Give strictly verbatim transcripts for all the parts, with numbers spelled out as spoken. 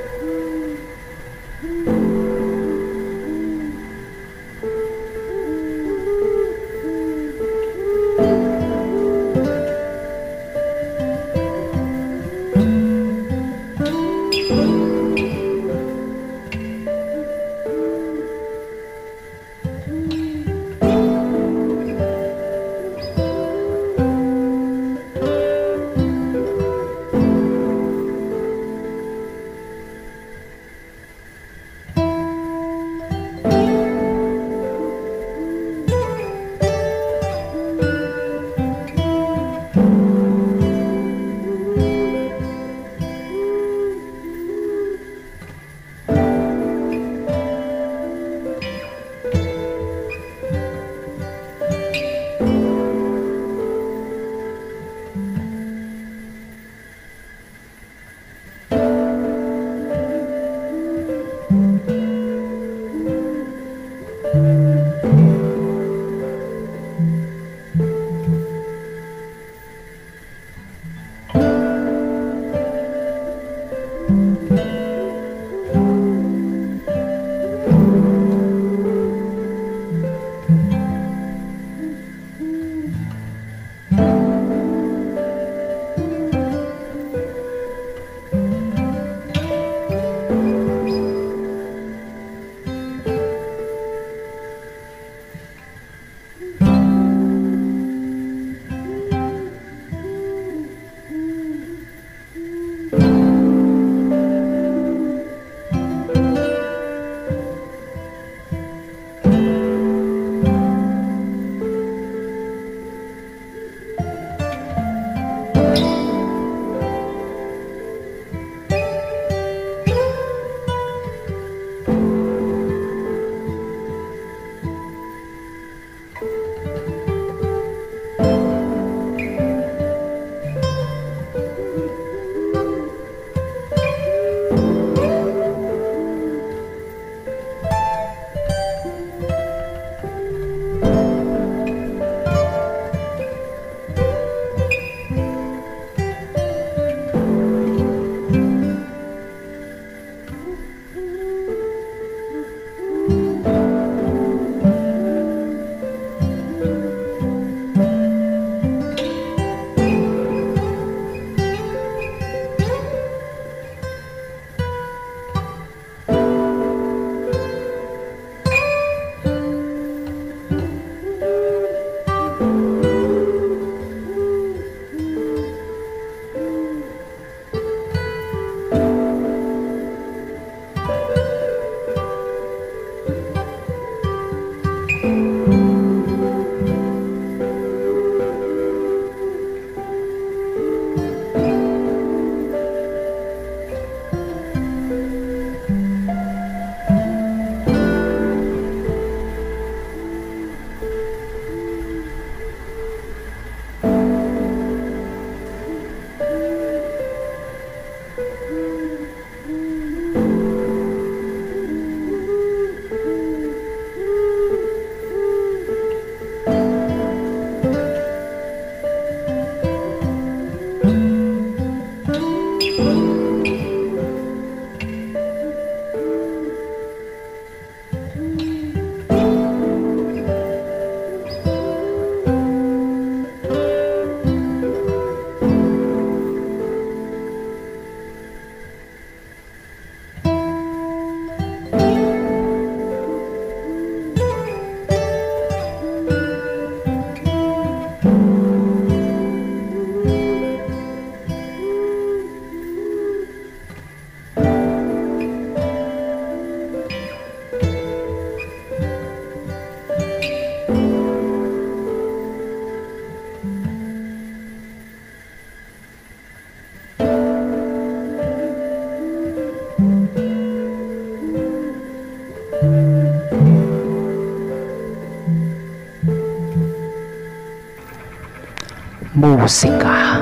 musika,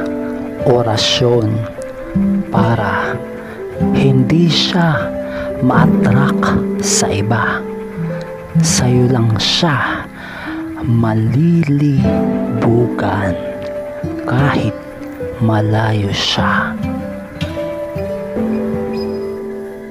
orasyon para hindi siya ma-attract sa iba. Sa'yo lang siya malilibugan kahit malayo siya.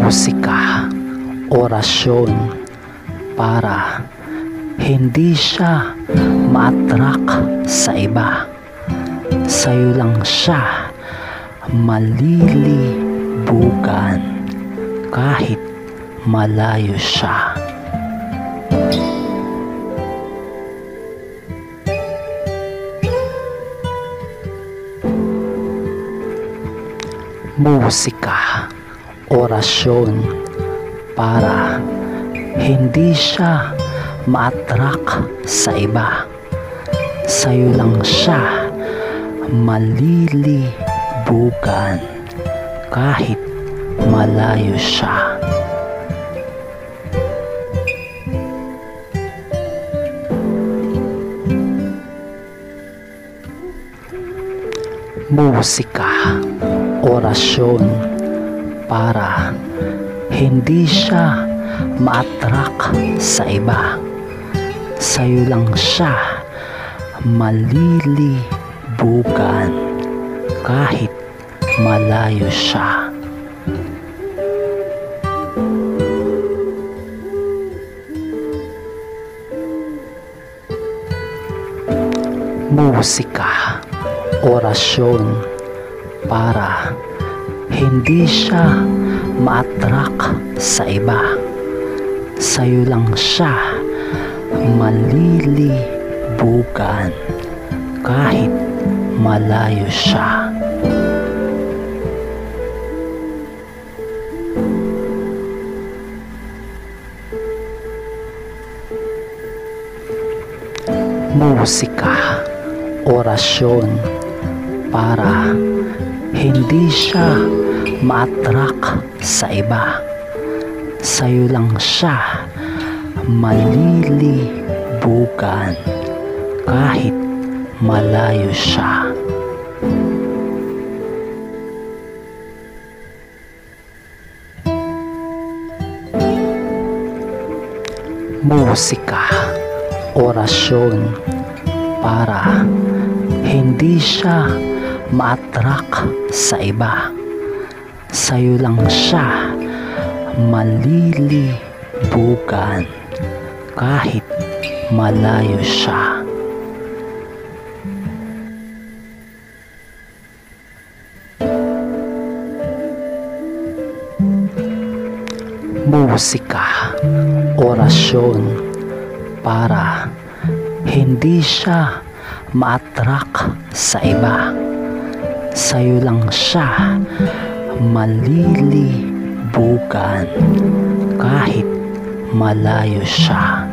musika, orasyon para hindi siya ma-attract sa iba. Sa'yo lang siya malilibugan kahit malayo siya. Musika, orasyon para hindi siya ma-attract sa iba. Sa'yo lang siya malilibugan kahit malayo siya. Musika, orasyon para hindi siya ma-attract sa iba. Sa'yo lang siya malilibugan kahit malayo siya. Musika, orasyon para hindi siya ma-attract sa iba. Sa'yo lang siya malilibugan kahit malayo siya. Musika, orasyon para hindi siya ma-attract sa iba. Sa'yo lang siya malilibugan kahit malayo siya. Musika, orasyon para hindi siya ma-attract sa iba. Sa'yo lang siya malilibugan kahit malayo siya. Musika, orasyon para hindi siya ma-attract sa iba. Sa'yo lang siya malilibugan kahit malayo siya.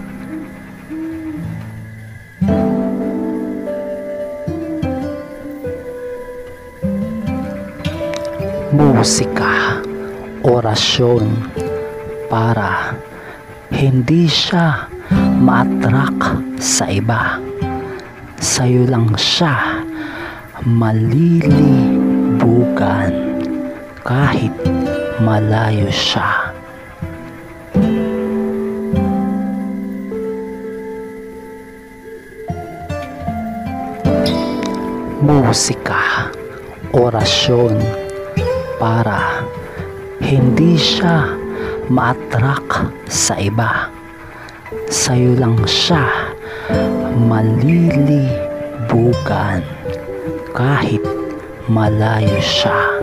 Musika, orasyon para hindi siya ma-attract sa iba. Sa'yo lang siya malilibugan kahit malayo siya. Musika, orasyon para hindi siya ma-attract sa iba. Sa'yo lang siya malilibugan kahit malayo siya.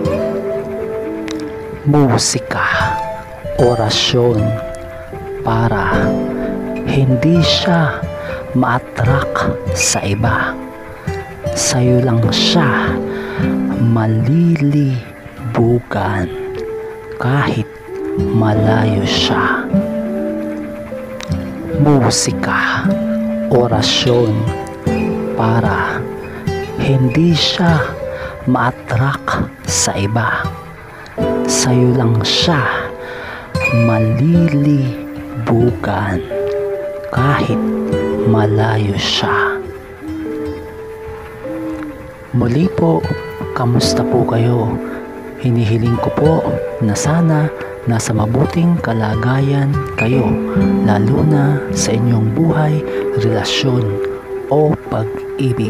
Musika, orasyon para hindi siya ma-attract sa iba. Sa'yo lang siya malilibugan kahit malayo siya. Musika, orasyon para hindi siya ma-attract sa iba. Sa'yo lang siya malilibugan kahit malayo siya. Muli po, kamusta po kayo? Hinihiling ko po na sana nasa mabuting kalagayan kayo, lalo na sa inyong buhay, relasyon o pag-ibig.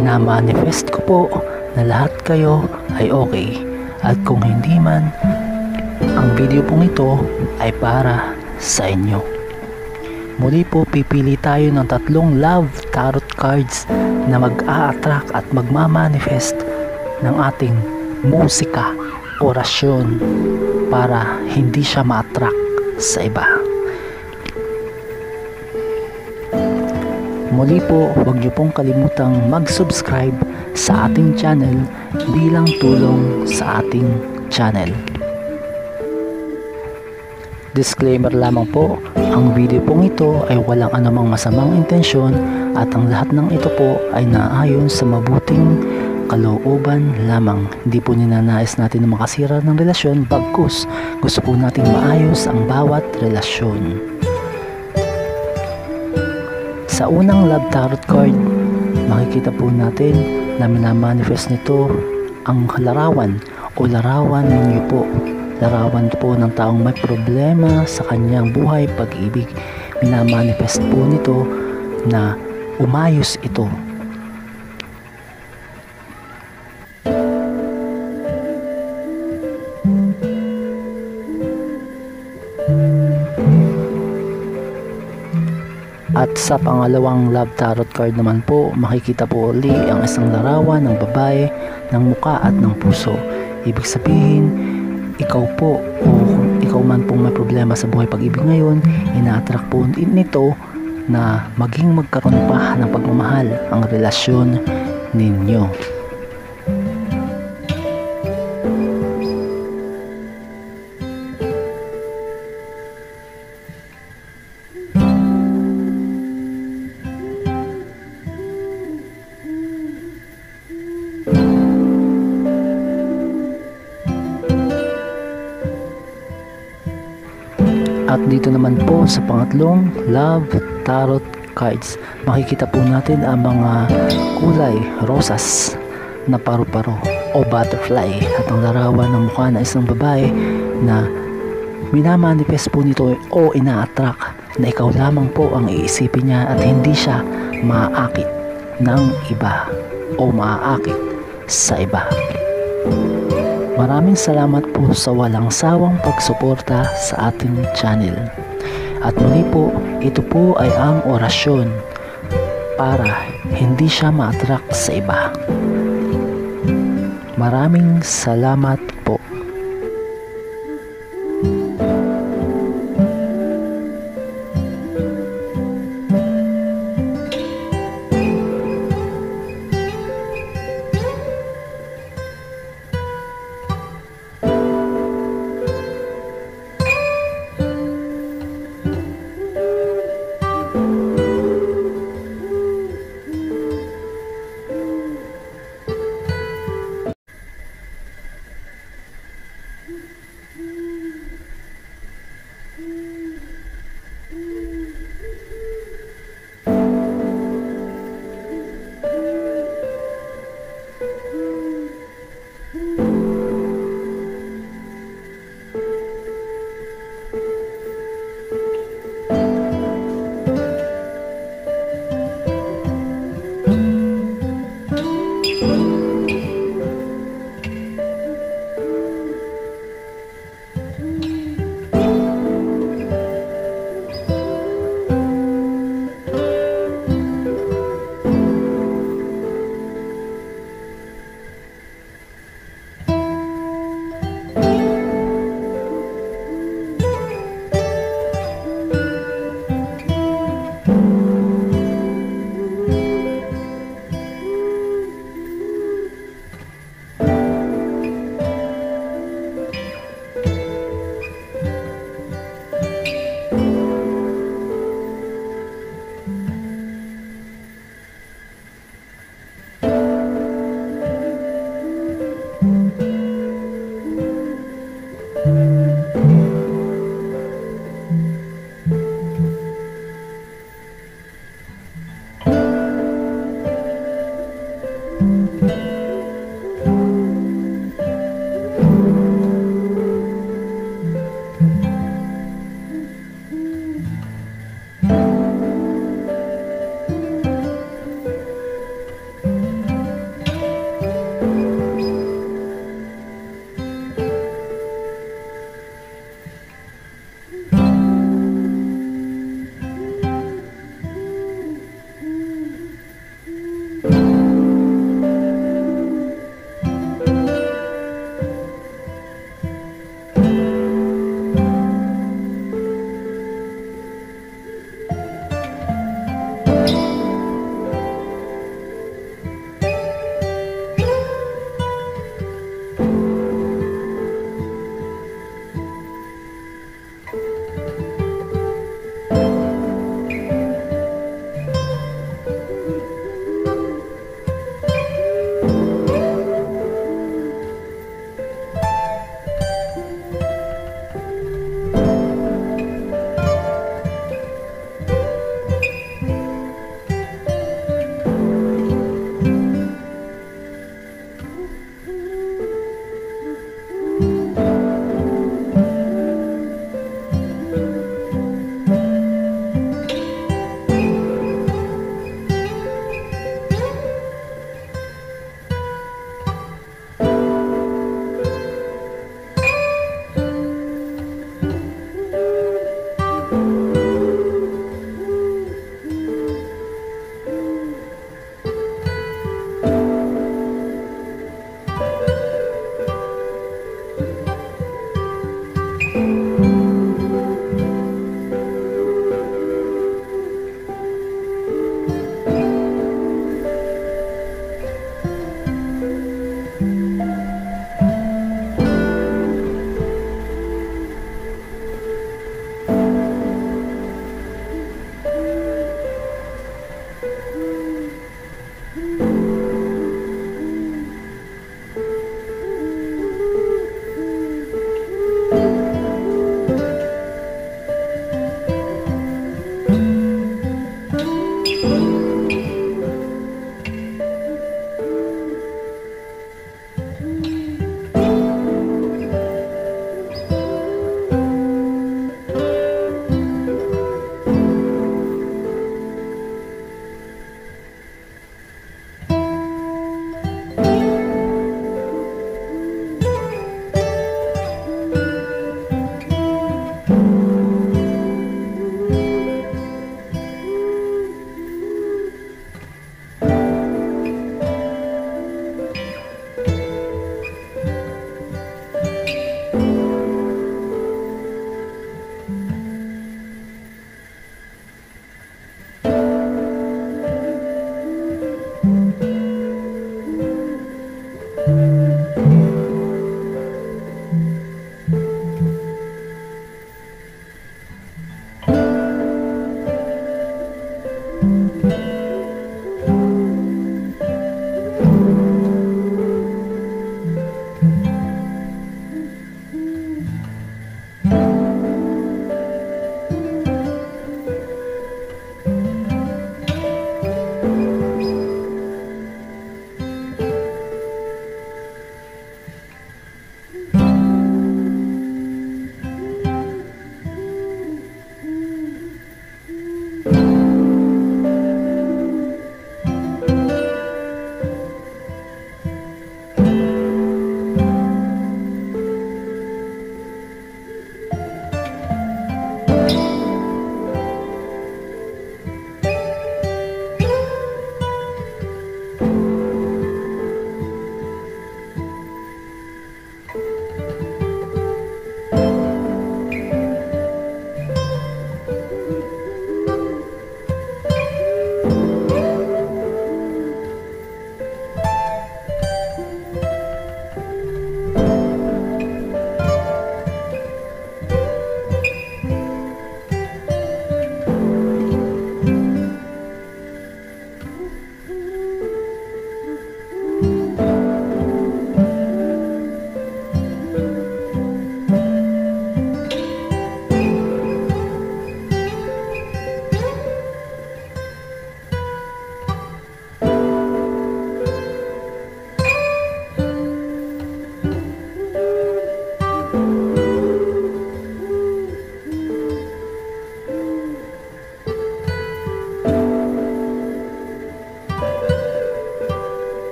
Minamanifest ko po na lahat kayo ay okay, at kung hindi man, Ang video pong ito ay para sa inyo. Muli po, pipili tayo ng tatlong love tarot cards na mag-a-attract at magmamanifest ng ating musika, orasyon, para hindi siya ma-attract sa iba. Muli po, huwag niyo pong kalimutang mag-subscribe sa ating channel bilang tulong sa ating channel. Disclaimer lamang po, ang video pong ito ay walang anumang masamang intensyon at ang lahat ng ito po ay naayon sa mabuting kalooban lamang. Hindi po ninanais natin na makasira ng relasyon, bagkus gusto po nating maayos ang bawat relasyon. Sa unang love tarot card, makikita po natin na minamanifest nito ang larawan o larawan ninyo po. Larawan po ng taong may problema sa kanyang buhay, pag-ibig. Minamanifest po nito na umayos ito. At sa pangalawang love tarot card naman po, makikita po uli ang isang larawan ng babae, ng muka at ng puso. Ibig sabihin, ikaw po o kung ikaw man pong may problema sa buhay pag-ibig ngayon, ina-attract po nito na maging magkaroon pa ng pagmamahal ang relasyon ninyo. At dito naman po sa pangatlong love tarot cards, makikita po natin ang mga kulay rosas na paru-paro o butterfly at ang larawan ng mukha na isang babae na minamanifest po nito o ina-attract na ikaw lamang po ang iisipin niya at hindi siya maaakit ng iba o maaakit sa iba. Maraming salamat po sa walang sawang pagsuporta sa ating channel. At muli po, ito po ay ang orasyon para hindi siya ma-attract sa iba. Maraming salamat po.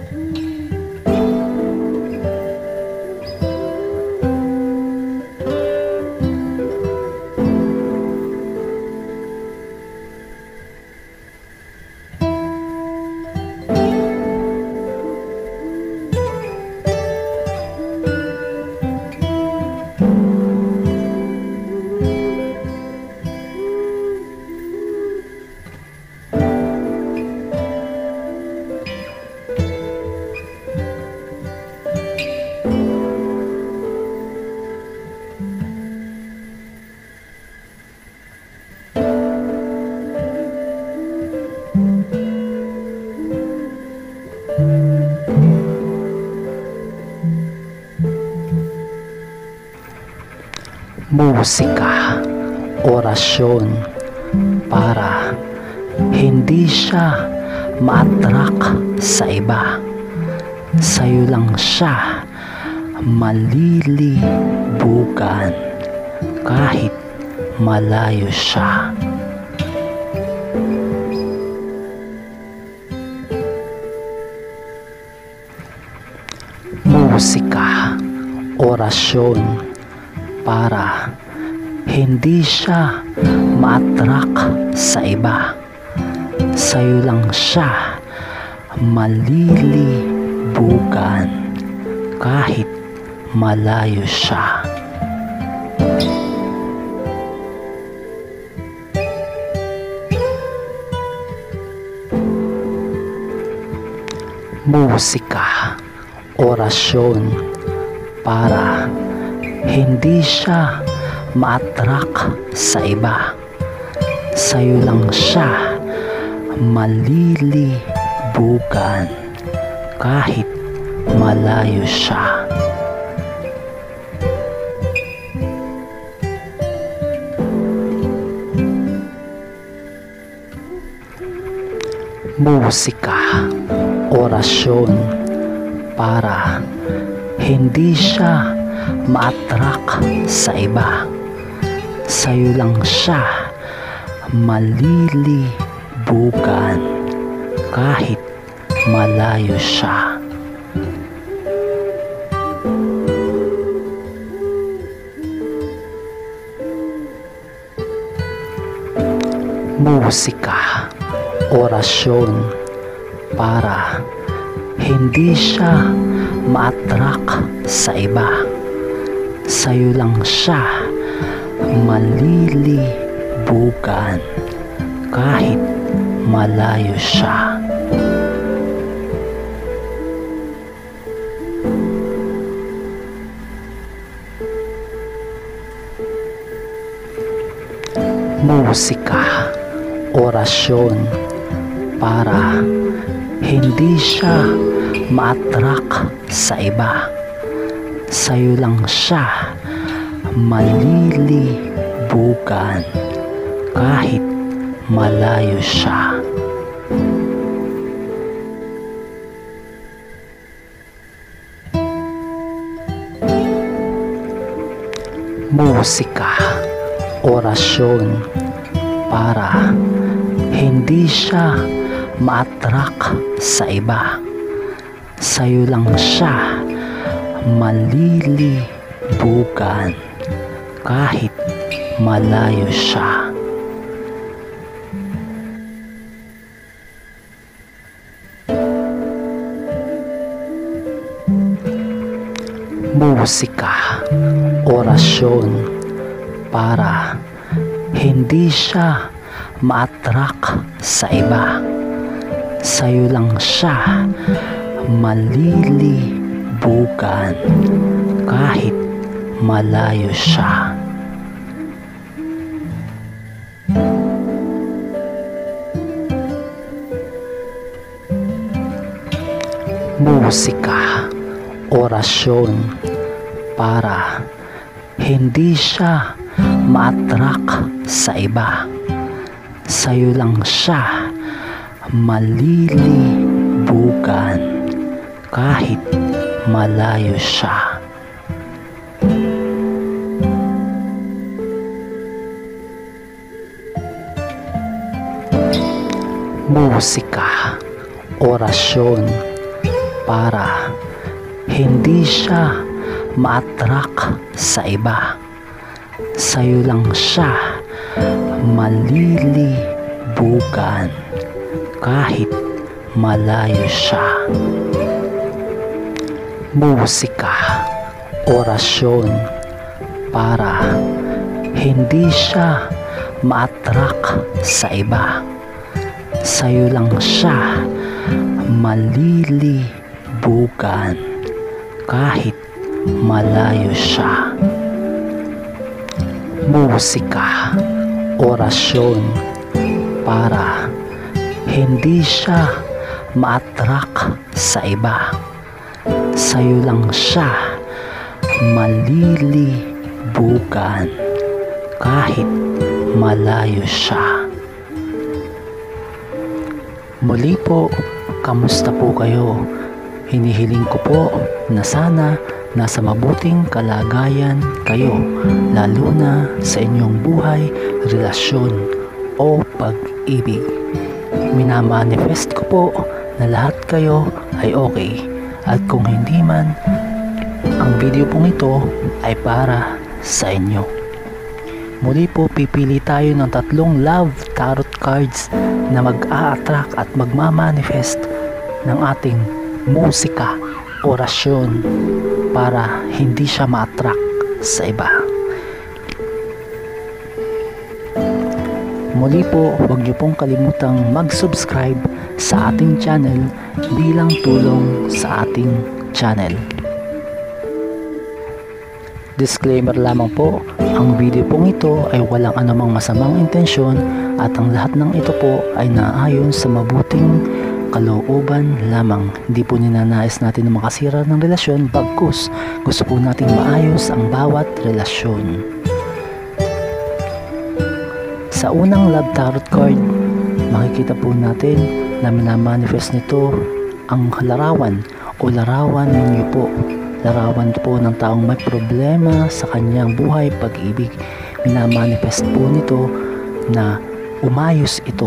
Musika, orasyon para hindi siya ma-attract sa iba. Sa'yo lang siya malilibugan kahit malayo siya. Musika, orasyon para hindi siya ma-attract sa iba. Sa'yo lang siya malilibugan kahit malayo siya. Musika, orasyon para hindi siya ma-attract sa iba. Sa'yo lang siya malilibugan kahit malayo siya. Musika, orasyon para hindi siya ma-attract sa iba. Sa'yo lang siya malilibugan kahit malayo siya. Musika, orasyon para hindi siya ma-attract sa iba. Sa'yo lang siya malilibugan kahit malayo siya. Musika, orasyon para hindi siya ma-attract sa iba. Sa'yo lang siya malilibugan kahit malayo siya. Musika, orasyon para hindi siya ma-attract sa iba. Sa'yo lang siya malilibugan kahit malayo siya. Musika, orasyon para hindi siya ma-attract sa iba. Sa'yo lang siya malilibugan kahit malayo siya. Musika, orasyon para hindi siya ma-attract sa iba. Sa'yo lang siya malilibugan kahit malayo siya. Musika, orasyon para hindi siya ma-attract sa iba. Sa'yo lang siya malilibugan kahit malayo siya. Musika, orasyon para hindi siya ma-attract sa iba. Sa'yo lang siya malilibugan kahit malayo siya. Musika, orasyon para hindi siya ma-attract sa iba. Sa'yo lang siya malilibugan kahit malayo siya. Muli po, kamusta po kayo? Hinihiling ko po na sana nasa mabuting kalagayan kayo, lalo na sa inyong buhay, relasyon o pag-ibig. Minamanifest ko po na lahat kayo ay okay, at kung hindi man, ang video pong ito ay para sa inyo. Muli po, pipili tayo ng tatlong love tarot cards na mag-a-attract at magmamanifest ng ating musika, orasyon para hindi siya ma-attract sa iba. Muli po, huwag niyo pong kalimutang mag-subscribe sa ating channel bilang tulong sa ating channel. Disclaimer lamang po, ang video pong ito ay walang anumang masamang intensyon at ang lahat ng ito po ay naayon sa mabuting kalooban lamang. Hindi po ninanais natin na makasira ng relasyon, bagkus gusto po nating maayos ang bawat relasyon. Sa unang love tarot card, makikita po natin na minamanifest nito ang larawan o larawan ninyo po. Larawan po ng taong may problema sa kanyang buhay, pag-ibig. Minamanifest po nito na umayos ito.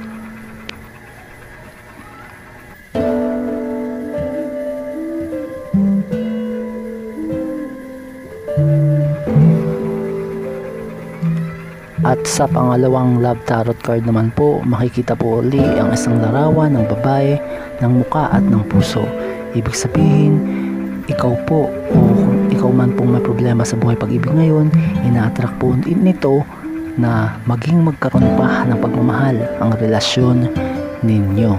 At sa pangalawang love tarot card naman po, makikita po uli ang isang larawan ng babae, ng muka at ng puso. Ibig sabihin, ikaw po o kung ikaw man pong may problema sa buhay pag-ibig ngayon, ina-attract po nito na maging magkaroon pa ng pagmamahal ang relasyon ninyo.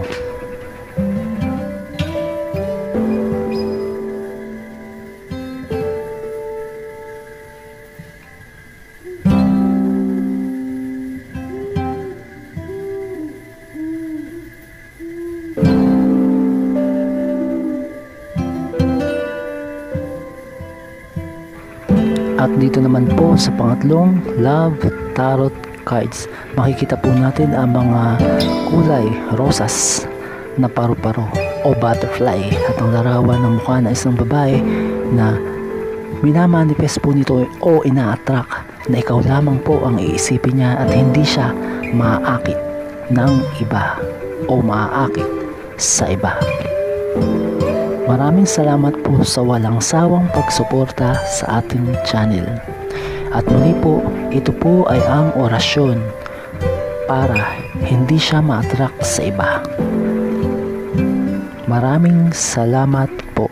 At dito naman po sa pangatlong love tarot cards, makikita po natin ang mga kulay rosas na paru-paro o butterfly at ang larawan ng mukha na isang babae na minamanifest po nito o ina-attract na ikaw lamang po ang iisipin niya at hindi siya maaakit ng iba o maaakit sa iba. Maraming salamat po sa walang sawang pagsuporta sa ating channel. At muli po, ito po ay ang orasyon para hindi siya ma-attract sa iba. Maraming salamat po.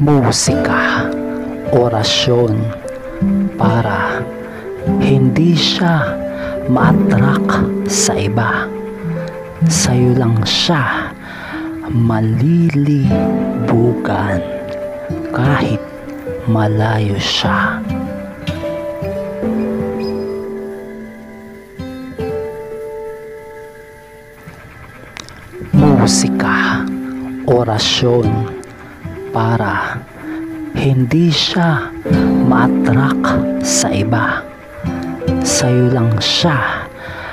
musika, orasyon para hindi siya ma-attract sa iba. Sa'yo lang siya malilibugan kahit malayo siya. Musika, orasyon para hindi siya ma-attract sa iba. Sa'yo lang siya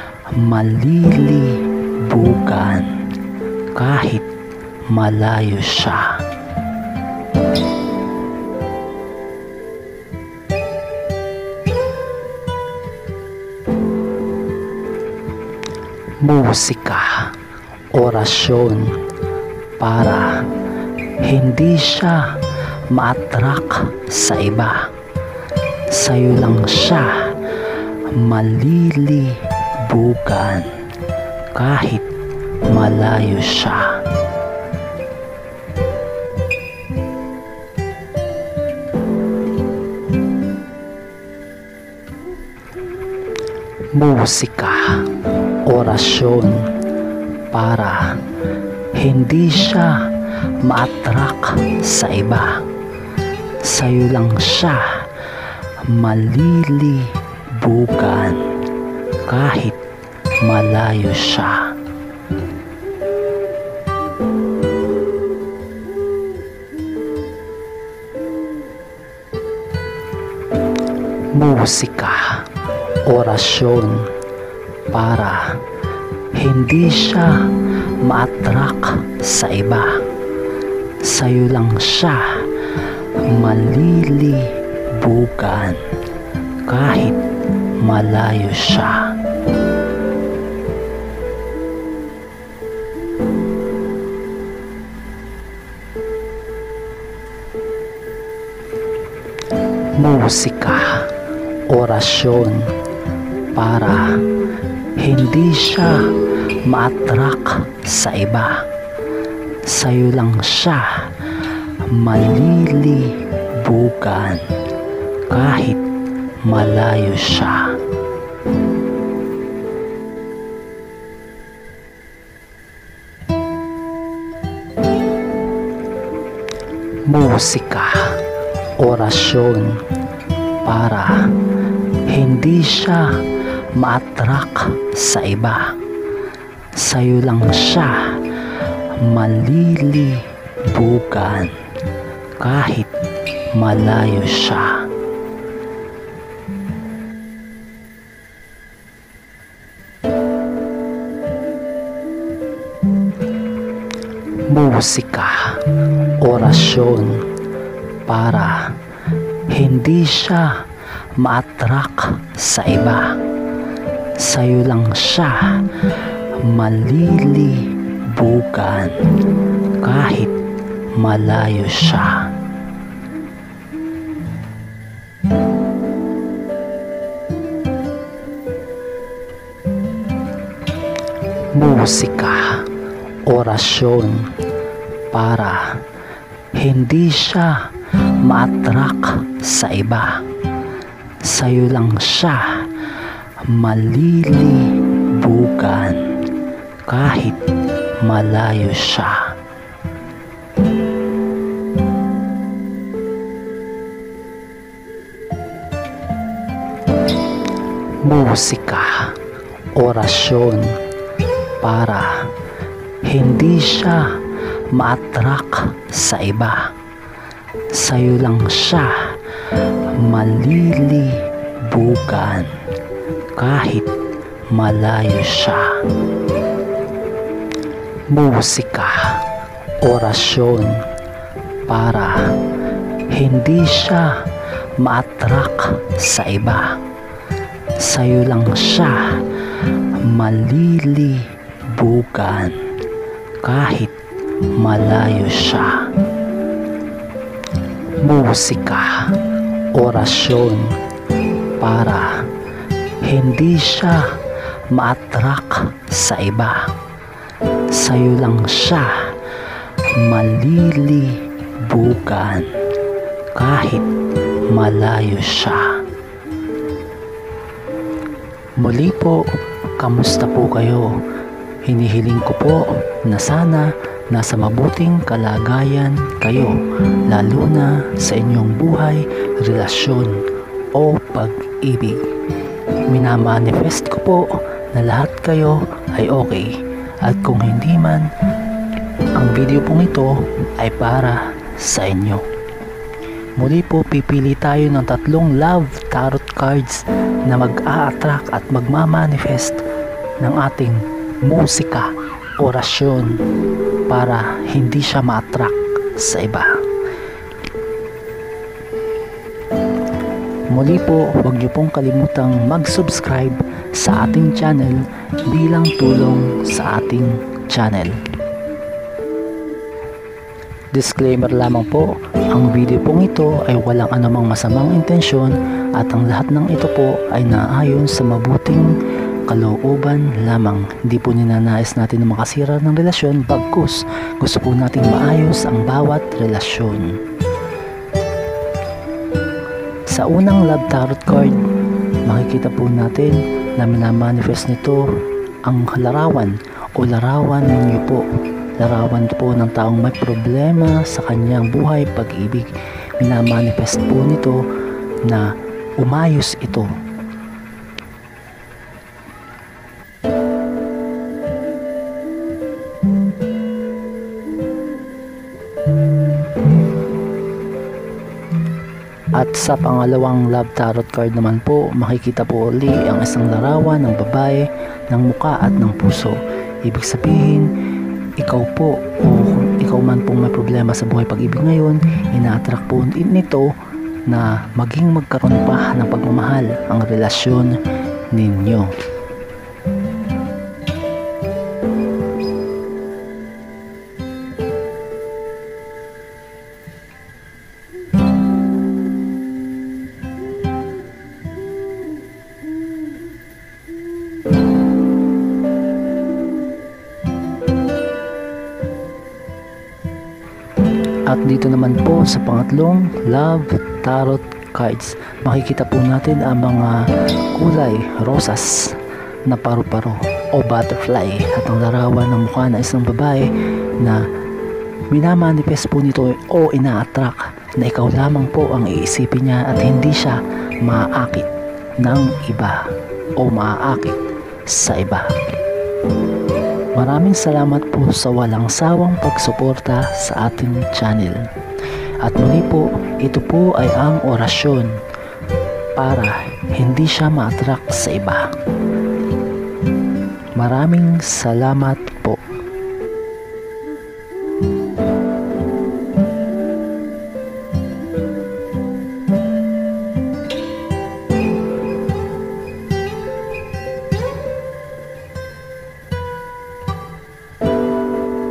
malilibugan kahit malayo siya. Musika, orasyon para hindi siya ma-attract sa iba. Sa'yo lang siya malilibugan kahit malayo siya. Musika, orasyon para hindi siya ma-attract sa iba. Sa'yo lang siya malilibugan kahit malayo siya. Musika, orasyon para hindi siya ma-attract sa iba. Sa'yo lang siya malilibugan kahit malayo siya. Musika, orasyon para hindi siya ma-attract sa iba. Sa'yo lang siya malilibugan kahit malayo siya. Musika, orasyon para hindi siya ma-attract sa iba. Sa'yo lang siya malilibugan kahit malayo siya. Musika, orasyon para hindi siya ma-attract sa iba. Sa'yo lang siya malilibugan kahit malayo siya. Musika, orasyon para hindi siya ma-attract sa iba. Sa'yo lang siya malilibugan kahit malayo siya. Musika, orasyon para hindi siya ma-attract sa iba. Sa'yo lang siya malilibugan kahit malayo siya. Musika, orasyon para hindi siya ma-attract sa iba. Sa'yo lang siya malilibugan kahit malayo siya. Musika, orasyon para hindi siya ma-attract sa iba. Sa'yo lang siya malilibugan bukan kahit malayo siya. Muli po, kamusta po kayo? Hinihiling ko po na sana nasa mabuting kalagayan kayo, lalo na sa inyong buhay, relasyon o pag-ibig. Minamanifest ko po na lahat kayo ay okay, at kung hindi man, ang video pong ito ay para sa inyo. Muli po, pipili tayo ng tatlong love tarot cards na mag-a-attract at magmamanifest ng ating musika, orasyon, para hindi siya ma-attract sa iba. Muli po, huwag niyo pong kalimutang mag-subscribe sa ating channel bilang tulong sa ating channel. Disclaimer lamang po, ang video pong ito ay walang anumang masamang intensyon at ang lahat ng ito po ay naayon sa mabuting kalooban lamang. Hindi po ninanais natin na makasira ng relasyon, bagkus gusto po nating maayos ang bawat relasyon. Sa unang love tarot card, makikita po natin na minamanifest nito ang larawan o larawan ninyo po. Larawan po ng taong may problema sa kanyang buhay, pag-ibig. Minamanifest po nito na umayos ito. At sa pangalawang love tarot card naman po, makikita po uli ang isang larawan ng babae, ng muka at ng puso. Ibig sabihin, ikaw po o kung ikaw man pong may problema sa buhay pag-ibig ngayon, ina-attract po nito na maging magkaroon pa ng pagmamahal ang relasyon ninyo. At dito naman po sa pangatlong love tarot cards, makikita po natin ang mga kulay rosas na paru-paro o butterfly at ang larawan ng mukha na isang babae na minamanifest po nito o ina-attract na ikaw lamang po ang iisipin niya at hindi siya maaakit ng iba o maaakit sa iba. Maraming salamat po sa walang sawang pagsuporta sa ating channel. At muli po, ito po ay ang orasyon para hindi siya ma-attract sa iba. Maraming salamat po.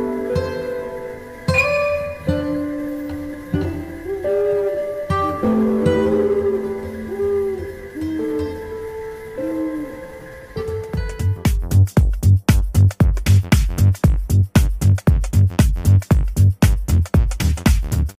you